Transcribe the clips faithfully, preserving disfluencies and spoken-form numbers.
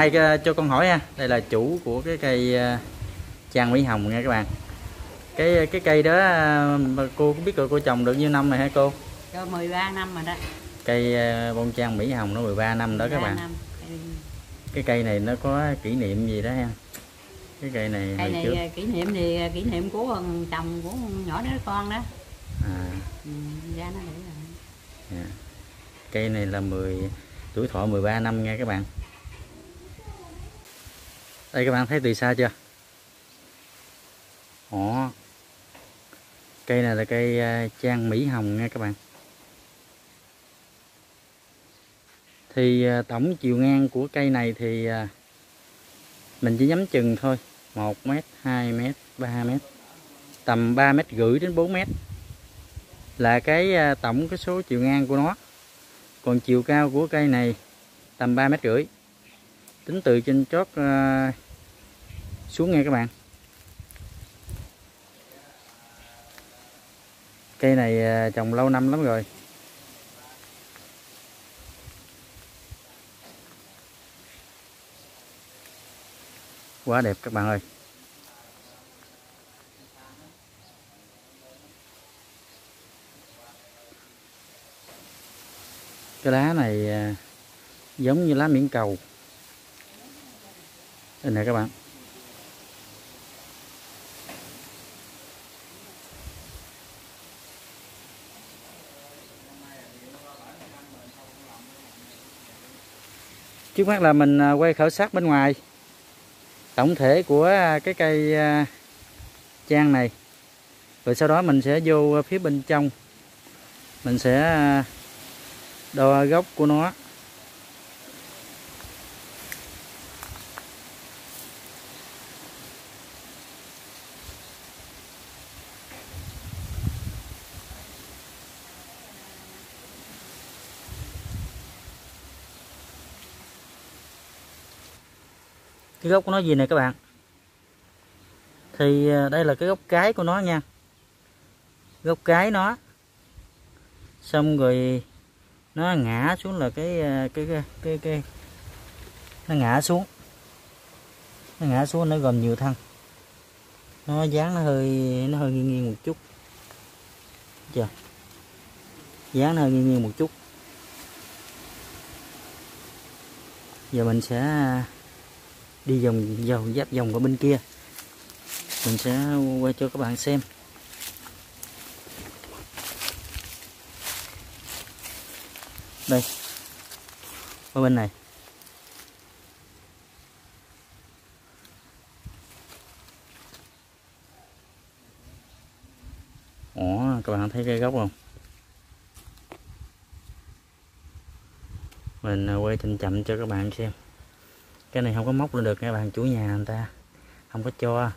nay cho con hỏi ha, đây là chủ của cái cây Trang Mỹ Hồng nha các bạn. Cái cái cây đó cô có biết cô, cô trồng được nhiêu năm rồi hả cô? Cho mười ba năm rồi đó. Cây bông Trang Mỹ Hồng nó mười ba năm đó các bạn. Năm. Cái cây này nó có kỷ niệm gì đó ha? Cái cây này cây hồi này trước. Kỷ niệm thì kỷ niệm của con chồng của con nhỏ đứa con đó. À. Ừ, ra nó để rồi. Yeah. Cây này là mười tuổi thọ mười ba năm nha các bạn. Đây các bạn thấy từ xa chưa? Ồ. Cây này là cây Trang Mỹ Hồng nha các bạn. Thì tổng chiều ngang của cây này thì mình chỉ nhắm chừng thôi, một mét, hai mét, ba mét, tầm ba mét rưỡi đến bốn mét là cái tổng cái số chiều ngang của nó. Còn chiều cao của cây này tầm ba mét rưỡi, tính từ trên chót uh, xuống nha các bạn. Cây này uh, trồng lâu năm lắm rồi. Quá đẹp các bạn ơi. Cái lá này uh, giống như lá miễn cầu. Đây nè các bạn. Trước mắt là mình quay khảo sát bên ngoài tổng thể của cái cây Trang này. Rồi sau đó mình sẽ vô phía bên trong. Mình sẽ đo gốc của nó. Cái gốc của nó gì nè các bạn. Thì đây là cái gốc cái của nó nha. Gốc cái nó. Xong rồi nó ngã xuống là cái cái cái cái, cái nó ngã xuống. Nó ngã xuống nó gồm nhiều thân. Nó dáng nó hơi nó hơi nghiêng nghiêng một chút. Chưa? Dáng nó hơi nghiêng nghiêng một chút. Giờ mình sẽ đi vòng vòng giáp vòng ở bên kia. Mình sẽ quay cho các bạn xem. Đây. Ở bên này. Ủa, các bạn thấy cái gốc không? Mình quay chậm chậm cho các bạn xem. Cái này không có móc lên được các bạn, chủ nhà người ta không có cho.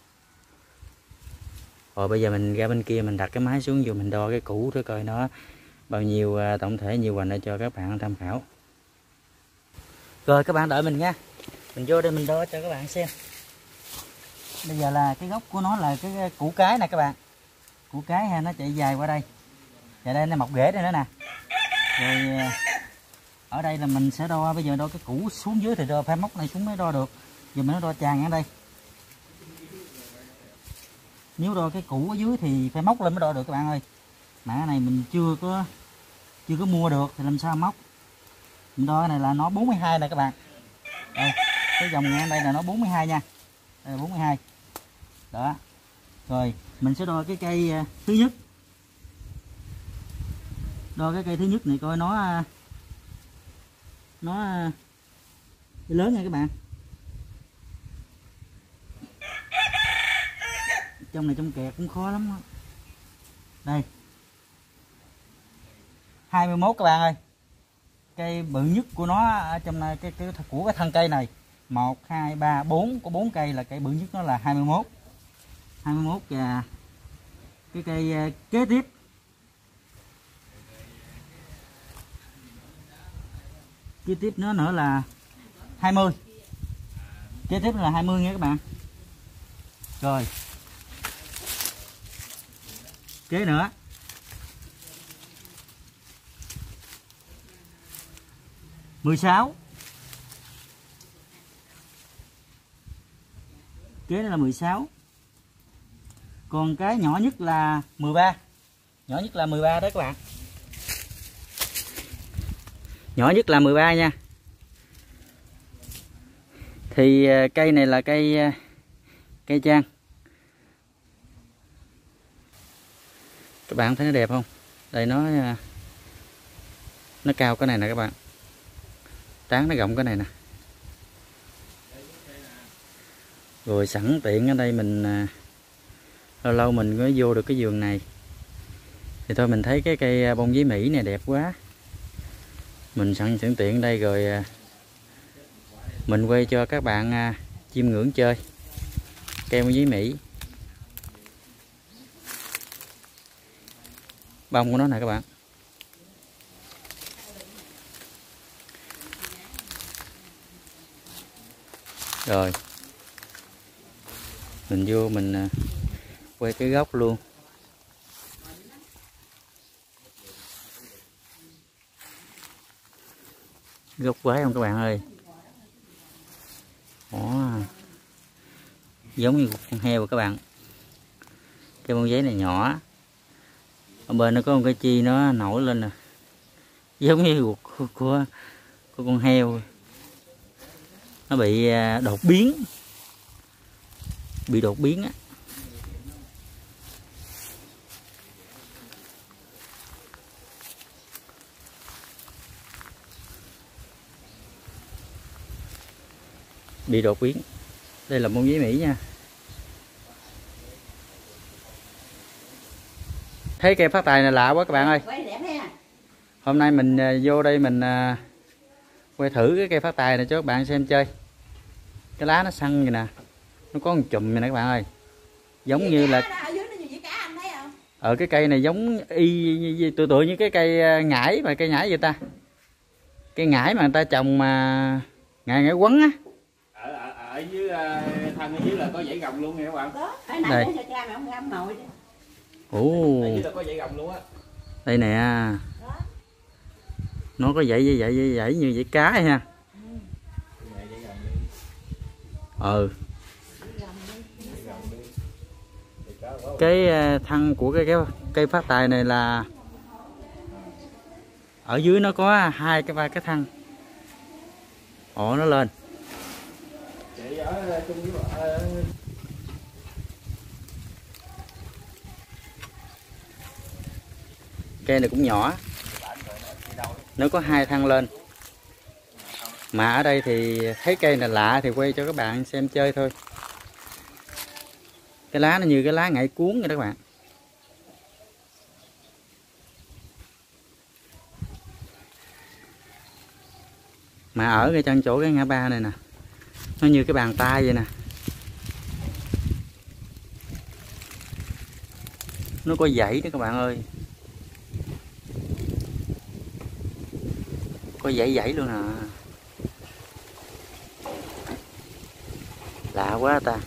Rồi bây giờ mình ra bên kia mình đặt cái máy xuống vô mình đo cái củ để coi nó bao nhiêu tổng thể nhiều hoành để cho các bạn tham khảo. Rồi các bạn đợi mình nha. Mình vô đây mình đo cho các bạn xem. Bây giờ là cái gốc của nó là cái củ cái nè các bạn. Củ cái ha, nó chạy dài qua đây. Và đây nó mọc rễ đây nữa nè. Rồi ở đây là mình sẽ đo, bây giờ đo cái củ xuống dưới thì đo phải móc này xuống mới đo được. Giờ mình nó đo tràn ở đây. Nếu đo cái củ ở dưới thì phải móc lên mới đo được các bạn ơi. Mà cái này mình chưa có chưa có mua được thì làm sao móc. Mình đo cái này là nó bốn mươi hai nè các bạn. Đây, cái dòng ngang đây là nó bốn mươi hai nha. Đây là bốn mươi hai. Đó. Rồi, mình sẽ đo cái cây thứ nhất. Đo cái cây thứ nhất này coi nó nó lớn nha các bạn. Trong này trong kẹt cũng khó lắm đó. Đây. hai mươi mốt các bạn ơi. Cây bự nhất của nó ở trong này cái, cái của cái thân cây này. một hai ba bốn, có bốn cây là cây bự nhất nó là hai mươi mốt. hai mươi mốt và cái cây kế tiếp. Kế tiếp nữa nữa là hai mươi. Kế tiếp là hai mươi nha các bạn. Rồi. Kế nữa. mười sáu. kế nó là mười sáu. Còn cái nhỏ nhất là mười ba. Nhỏ nhất là mười ba đó các bạn. Nhỏ nhất là mười ba nha. Thì cây này là cây cây trang. Các bạn thấy nó đẹp không? Đây nó nó cao cái này nè các bạn. Tán nó rộng cái này nè. Rồi sẵn tiện ở đây mình lâu lâu mình có vô được cái vườn này. Thì thôi mình thấy cái cây bông giấy Mỹ này đẹp quá. Mình sẵn sẵn tiện đây rồi mình quay cho các bạn chiêm ngưỡng chơi cây bông giấy Mỹ. Bông của nó nè các bạn. Rồi mình vô mình quay cái gốc luôn. Gốc quái không các bạn ơi. Ồ, giống như con heo các bạn. Cái bông giấy này nhỏ. Ở bên nó có một cái chi nó nổi lên nè, giống như ruột của, của, của con heo. Nó bị đột biến. Bị đột biến á. Bị đột biến. Đây là bông giấy Mỹ nha. Thấy cây phát tài này lạ quá các bạn ơi. Hôm nay mình vô đây mình quay thử cái cây phát tài này cho các bạn xem chơi. Cái lá nó xanh vậy nè. Nó có một chùm vậy nè các bạn ơi. Giống như là ở cái cây này giống y tựa tựa như cái cây ngải mà cây nhải vậy ta. Cây ngải mà người ta trồng mà ngải ngải quấn á. Ở, ở, ở dưới thân ở dưới là có dãy gồng luôn nha các bạn. Đây. Ồ. Ở dưới là có dãy gồng luôn á. Đây nè. Nó có dãy dãy dãy dãy như dãy cá ha. Ừ. Cái thân của cái, cái cây phát tài này là ở dưới nó có hai cái ba cái thân. Ồ nó lên. Cây này cũng nhỏ. Nó có hai thân lên. Mà ở đây thì thấy cây này lạ thì quay cho các bạn xem chơi thôi. Cái lá nó như cái lá ngải cuốn vậy đó các bạn. Mà ở cái chân chỗ cái ngã ba này nè, nó như cái bàn tay vậy nè. Nó có dãy đó các bạn ơi. Có dãy dãy luôn nè. Lạ quá ta.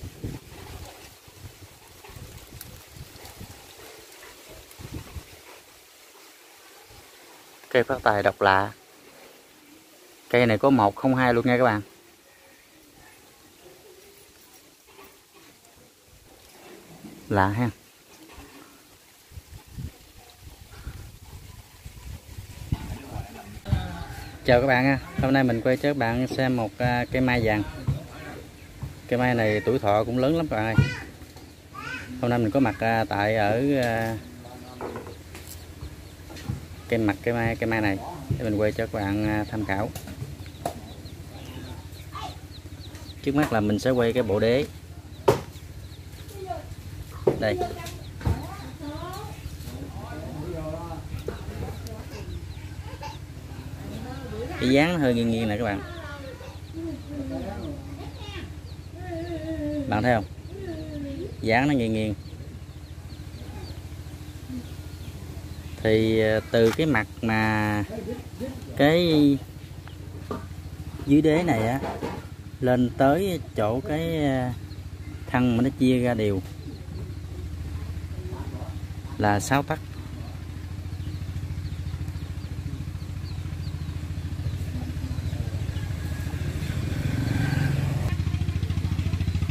Cây phát tài độc lạ. Cây này có một không hai luôn nha các bạn. Lạ ha. Chào các bạn ha. Hôm nay mình quay cho các bạn xem một cây mai vàng. Cây mai này tuổi thọ cũng lớn lắm các bạn ơi. Hôm nay mình có mặt tại ở cây mặt cây mai cây mai này để mình quay cho các bạn tham khảo. Trước mắt là mình sẽ quay cái bộ đế. Đây. Cái dáng nó hơi nghiêng nghiêng nè các bạn. Bạn thấy không? Dáng nó nghiêng nghiêng. Thì từ cái mặt mà cái dưới đế này á lên tới chỗ cái thân mà nó chia ra đều là sáu tấc.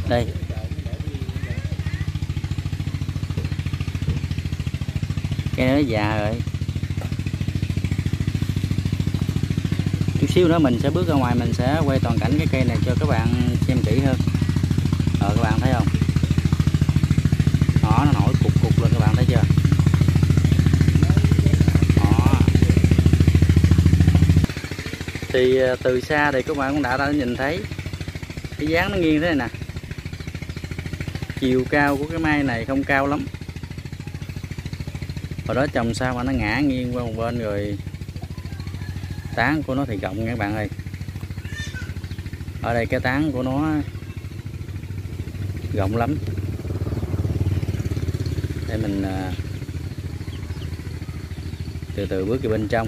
Đây. Cây nó già rồi. Chút xíu nữa mình sẽ bước ra ngoài, mình sẽ quay toàn cảnh cái cây này cho các bạn xem kỹ hơn. Rồi các bạn thấy không? Đó, nó nổi cục cục lên, các bạn thấy chưa? Đó. Thì từ xa thì các bạn cũng đã, đã nhìn thấy cái dáng nó nghiêng thế này nè. Chiều cao của cái mai này không cao lắm. Hồi đó trồng sao mà nó ngã nghiêng qua một bên rồi. Tán của nó thì rộng nha các bạn ơi. Ở đây cái tán của nó rộng lắm. Để mình từ từ bước vào bên trong.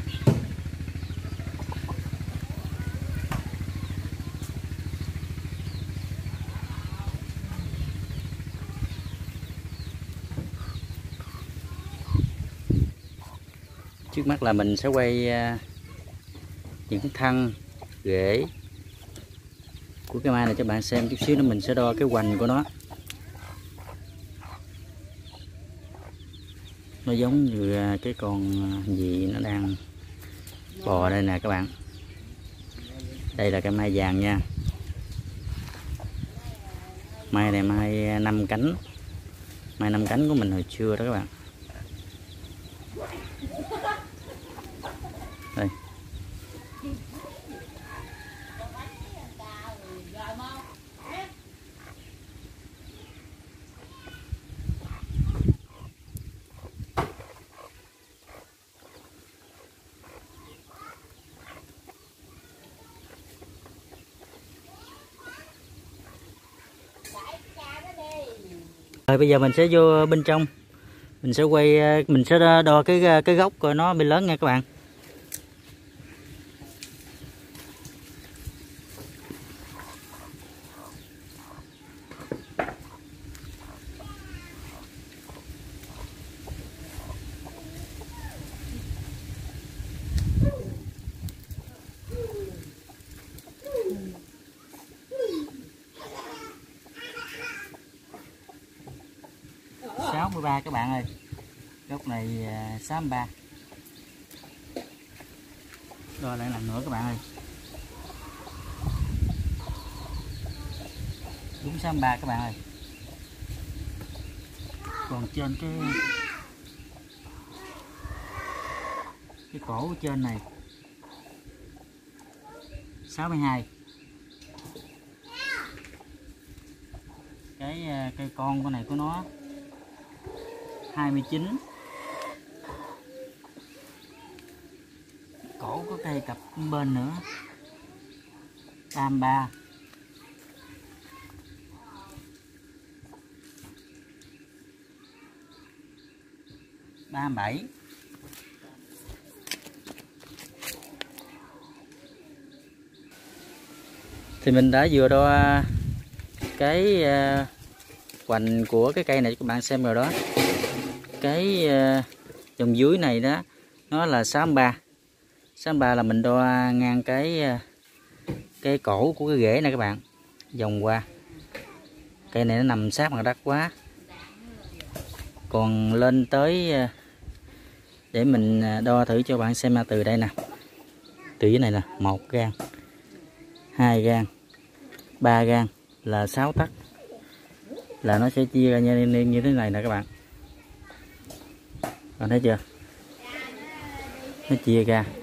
Trước mắt là mình sẽ quay những thân rễ của cái mai này cho bạn xem. Chút xíu nữa mình sẽ đo cái hoành của nó. Nó giống như cái con gì nó đang bò đây nè các bạn. Đây là cái mai vàng nha. Mai này mai năm cánh. Mai năm cánh của mình hồi xưa đó các bạn. Đây. Rồi bây giờ mình sẽ vô bên trong. Mình sẽ quay, mình sẽ đo cái cái gốc coi nó bị lớn nha các bạn. sáu mươi ba các bạn ơi. Gốc này sáu mươi ba. Đo lại lần nữa các bạn ơi. Đúng sáu mươi ba các bạn ơi. Còn trên cái cái cổ ở trên này sáu mươi hai. Cái cây con của này của nó hai mươi chín. Cổ có cây cặp bên nữa ba mươi ba. ba mươi bảy. Thì mình đã vừa đo cái hoành của cái cây này cho các bạn xem rồi đó. Cái dòng dưới này đó nó là sáu mươi ba. sáu mươi ba là mình đo ngang cái cái cổ của cái rễ này các bạn, vòng qua. Cây này nó nằm sát mặt đất quá. Còn lên tới, để mình đo thử cho bạn xem từ đây nè. Từ dưới này nè, một gang, hai gang, ba gang là sáu tấc. Là nó sẽ chia ra như, như thế này nè các bạn. Bạn thấy chưa? Nó chia ra